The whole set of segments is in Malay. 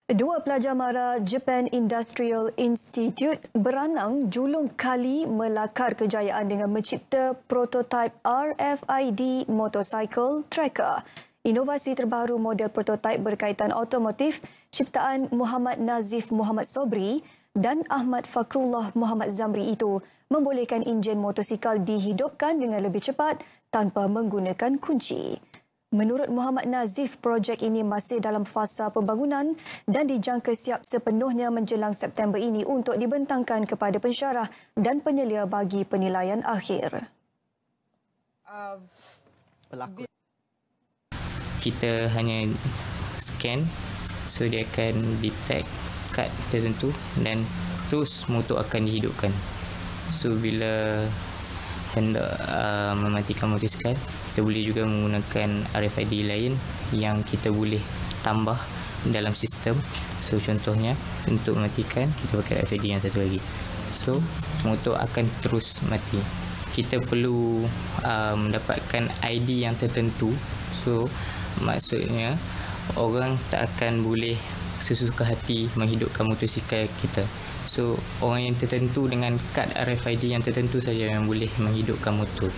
Dua pelajar mara Japan Industrial Institute beranang julung kali melakar kejayaan dengan mencipta prototipe RFID motorcycle tracker. Inovasi terbaru model prototipe berkaitan otomotif ciptaan Muhammad Nazif Muhammad Sobri dan Ahmad Fakrullah Muhammad Zamri itu membolehkan enjin motosikal dihidupkan dengan lebih cepat tanpa menggunakan kunci. Menurut Muhammad Nazif, projek ini masih dalam fasa pembangunan dan dijangka siap sepenuhnya menjelang September ini untuk dibentangkan kepada pensyarah dan penyelia bagi penilaian akhir. Kita hanya scan, so dia akan detect kad tertentu dan terus motor akan dihidupkan. So bila hendak mematikan motosikal, kita boleh juga menggunakan RFID lain yang kita boleh tambah dalam sistem. So contohnya untuk mematikan, kita pakai RFID yang satu lagi. So motor akan terus mati. Kita perlu mendapatkan ID yang tertentu. So maksudnya orang tak akan boleh sesuka hati menghidupkan motosikal kita. So orang yang tertentu dengan kad RFID yang tertentu saja yang boleh menghidupkan motor.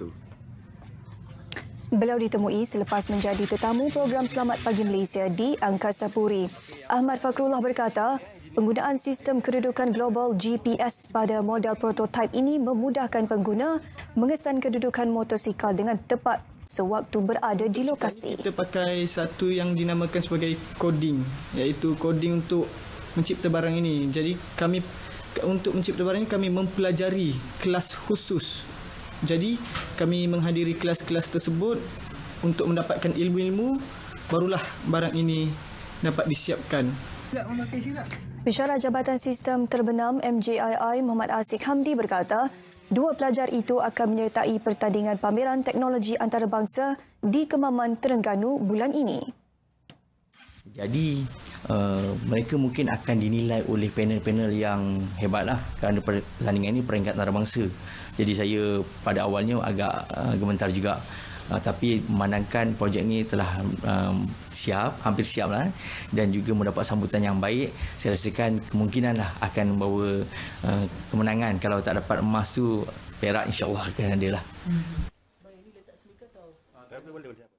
Beliau ditemui selepas menjadi tetamu program Selamat Pagi Malaysia di Angkasa Puri. Ahmad Fakrullah berkata, penggunaan sistem kedudukan global GPS pada model prototipe ini memudahkan pengguna mengesan kedudukan motosikal dengan tepat sewaktu berada di lokasi. Kita pakai satu yang dinamakan sebagai coding, iaitu coding untuk mencipta barang ini. Jadi kami untuk mencipta barang ini kami mempelajari kelas khusus. Jadi kami menghadiri kelas-kelas tersebut untuk mendapatkan ilmu-ilmu, barulah barang ini dapat disiapkan. Pensyarah Jabatan Sistem Terbenam MJII Muhammad Asik Hamdi berkata, dua pelajar itu akan menyertai pertandingan pameran teknologi antarabangsa di Kemaman, Terengganu bulan ini. Jadi mereka mungkin akan dinilai oleh panel-panel yang hebatlah kerana pertandingan ini peringkat antarabangsa. Jadi saya pada awalnya agak gemetar juga. Tapi memandangkan projek ini telah siap, hampir siap lah, dan juga mendapat sambutan yang baik, saya rasakan kemungkinanlah akan membawa kemenangan. Kalau tak dapat emas tu, perak insya-Allah akan ada lah.